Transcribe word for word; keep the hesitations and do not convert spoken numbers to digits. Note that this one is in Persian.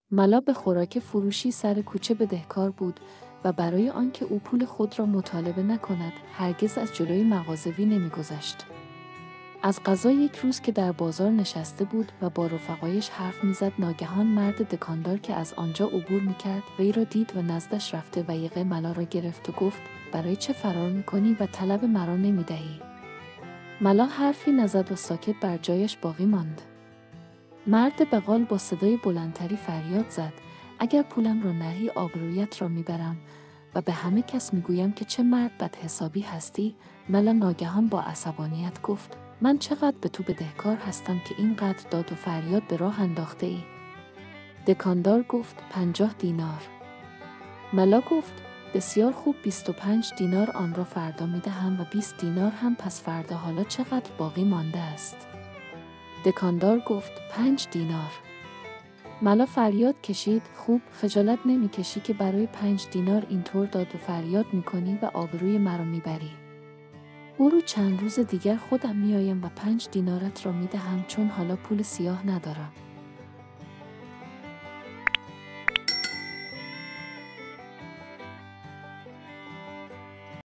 ملا به خوراک فروشی سر کوچه بدهکار بود و برای آنکه او پول خود را مطالبه نکند هرگز از جلوی مغازه‌ای نمی‌گذشت. از قضا یک روز که در بازار نشسته بود و با رفقایش حرف می‌زد ناگهان مرد دکاندار که از آنجا عبور می‌کرد وی را دید و نزدش رفته و یقه ملا را گرفت و گفت برای چه فرار می‌کنی و طلب مرا نمی‌دهی؟ ملا حرفی نزد و ساکت بر جایش باقی ماند. مرد بقال با صدای بلندتری فریاد زد اگر پولم را نهی آبرویت را میبرم و به همه کس میگویم که چه مرد بدحسابی هستی. ملا ناگهان با عصبانیت گفت من چقدر به تو بدهکار هستم که اینقدر داد و فریاد به راه انداخته ای؟ دکاندار گفت پنجاه دینار. ملا گفت بسیار خوب، بیست و پنج دینار آن را فردا میدهم و بیست دینار هم پس فردا. حالا چقدر باقی مانده است؟ دکاندار گفت پنج دینار. ملا فریاد کشید خوب، خجالت نمی کشی که برای پنج دینار اینطور داد و فریاد می کنی و آبروی مرا می بری؟ برو، چند روز دیگر خودم می آیم و پنج دینارت را می دهم، چون حالا پول سیاه ندارم.